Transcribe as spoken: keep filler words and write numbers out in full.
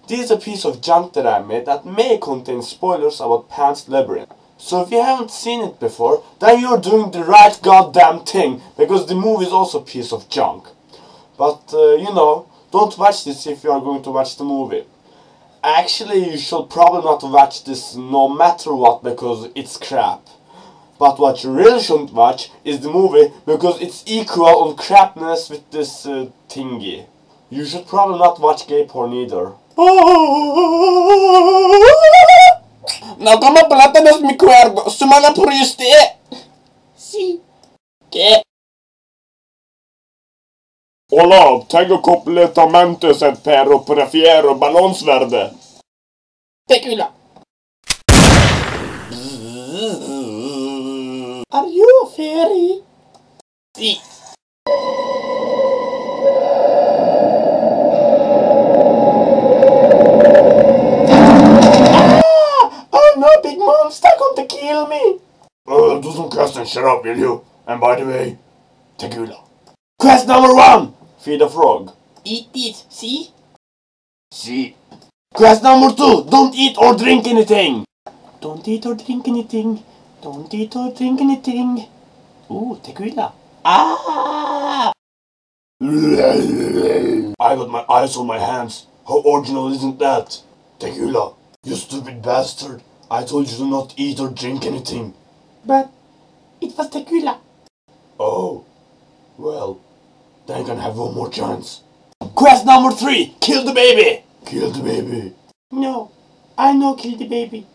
This is a piece of junk that I made that may contain spoilers about Pan's Labyrinth. So if you haven't seen it before, then you're doing the right goddamn thing, because the movie is also a piece of junk. But, uh, you know, don't watch this if you are going to watch the movie. Actually, you should probably not watch this no matter what, because it's crap. But what you really shouldn't watch is the movie, because it's equal on crapness with this uh, thingy. You should probably not watch gay porn either. No como plátanos, mi cuervo. Sumana por usted. Sí. ¿Qué? Hola, tengo completamente el perro prefiero balons verde. Tequila. Are you a fairy? Sí. No, big monster, come to kill me! Uh, do some quests and shut up, will you? And by the way, tequila. Quest number one! Feed a frog. Eat it, see? See. Quest number two! Don't eat or drink anything! Don't eat or drink anything. Don't eat or drink anything. Ooh, tequila. Ah! I got my eyes on my hands. How original isn't that? Tequila, you stupid bastard. I told you to not eat or drink anything. But it was tequila. Oh, well, then you can have one more chance. Quest number three, kill the baby! Kill the baby. No, I know kill the baby.